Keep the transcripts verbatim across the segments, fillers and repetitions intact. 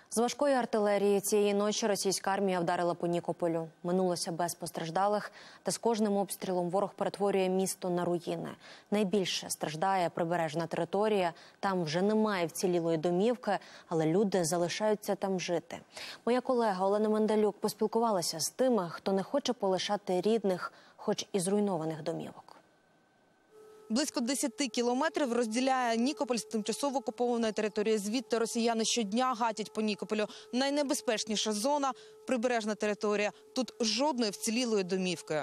З важкої артилерії цієї ночі російська армія вдарила по Нікополю. Минулося без постраждалих, та з кожним обстрілом ворог перетворює місто на руїни. Найбільше страждає прибережна територія. Там вже немає вцілілої домівки, але люди залишаються там жити. Моя колега Олена Мендалюк поспілкувалася з тими, хто не хоче полишати рідних, хоч і зруйнованих домівок. Близько десяти кілометрів розділяє Нікополь з тимчасово окупованої території. Звідти росіяни щодня гатять по Нікополю. Найнебезпечніша зона – прибережна територія. Тут жодної вцілілої домівки.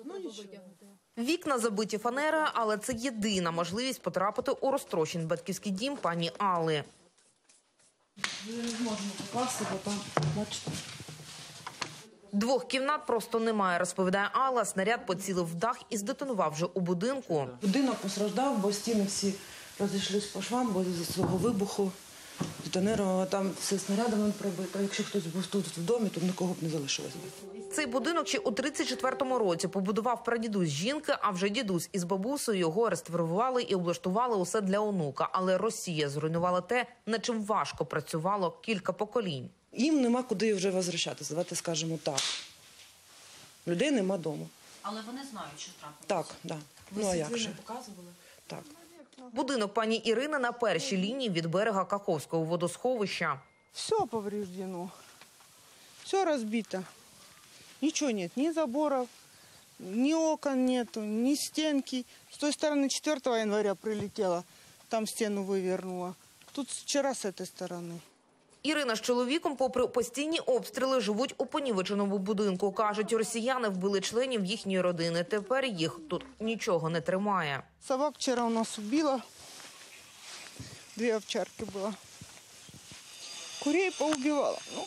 Вікна забиті фанерою, але це єдина можливість потрапити у розтрощений батьківський дім пані Алли. Не можемо попасти, бо там, бачите. Двох кімнат просто немає, розповідає Алла. Снаряд поцілив в дах і здетонував вже у будинку. Будинок постраждав, бо стіни всі розійшлись по швам, бо з-за свого вибуху детонировано. Там все снарядами прибито. Якщо хтось був тут в домі, то нікого б не залишилось. Цей будинок ще у тридцять четвертому році побудував прадідусь жінки, а вже дідусь із бабусею його реставрували і облаштували усе для онука. Але Росія зруйнувала те, над чим важко працювало кілька поколінь. Їм нема куди вже возвращатися, давайте скажемо так. Людей нема вдома. Але вони знають, що трапилося? Так, да. Ну а як же? Показували? Так. Будинок пані Ірини на першій лінії від берега Каховського водосховища. Все повреждено, все разбито. Ничего нет, ни заборов, ни окон нету, ни стенки. С той стороны четвёртого января прилетела, там стену вывернула. Тут вчера с этой стороны. Ірина з чоловіком, попри постійні обстріли, живуть у понівеченому будинку. Кажуть, росіяни вбили членів їхньої родини. Тепер їх тут нічого не тримає. Собак вчера у нас убила, две овчарки было. Курей поубивала. Ну,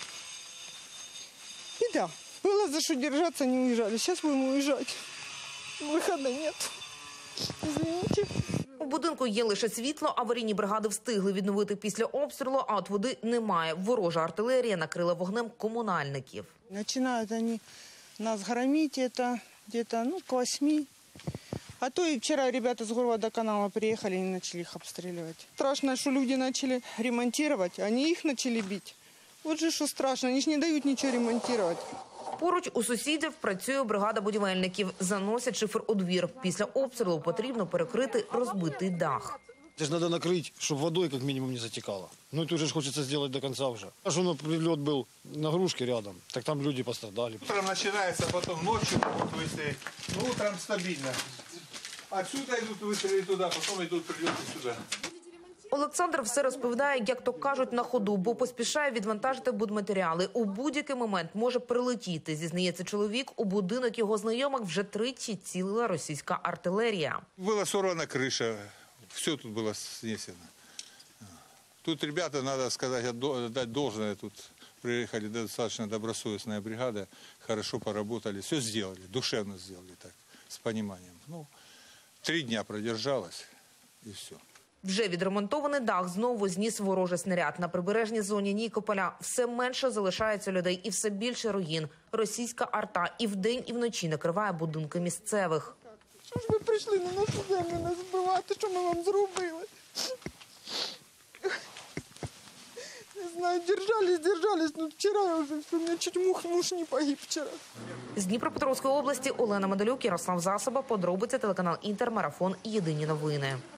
беда. Было за что держаться, не уезжали. Сейчас будем уезжать. Выхода нет. Извините. У будинку є лише світло, аварійні бригади встигли відновити після обстрілу, а от води немає. Ворожа артилерія накрила вогнем комунальників. Начинают они нас громить, это где-то ну, к восьми. А то и вчера ребята с горводоканала приехали и начали их обстреливать. Страшно, что люди начали ремонтировать, они их начали бить. Вот же что страшно, они же не дают ничего ремонтировать. Поруч у сусідів працює бригада будівельників. Заносять шифер у двір. Після обстрілу потрібно перекрити розбитий дах. Это же надо накрыть, чтобы водой как минимум не затекало. Ну это уже хочется сделать до конца уже. А что, ну, прилет был на грушке рядом, так там люди пострадали. Утром начинается, потом ночью будут выстрелить. Ну, утром стабильно. Отсюда идут выстрелы туда, потом идут прилеты сюда. Олександр все розповідає, як то кажуть, на ходу, бо поспішає відвантажити будматеріали. У будь-який момент може прилетіти, зізнається чоловік. У будинок його знайомих вже тричі цілила російська артилерія. Была сорвана крыша, все тут было снесено. Тут ребята, надо сказать, отдать должное, тут приехали достаточно добросовестная бригада, хорошо поработали, все сделали, душевно сделали так, с пониманием. Ну, три дня продержалась и все. Вже відремонтований дах знову зніс ворожий снаряд. На прибережній зоні Нікополя все менше залишається людей і все більше руїн. Російська арта і вдень, і вночі накриває будинки місцевих. Що ж ви прийшли на нашу землю нас вбивати? Що ми вам зробили? Не знаю, держались, держались, но вчера я вже все, у мене чуть муж, муж не погиб вчора. З Дніпропетровської області Олена Мендалюк, Ярослав Засоба, подробиці, телеканал Інтер, Марафон, Єдині новини.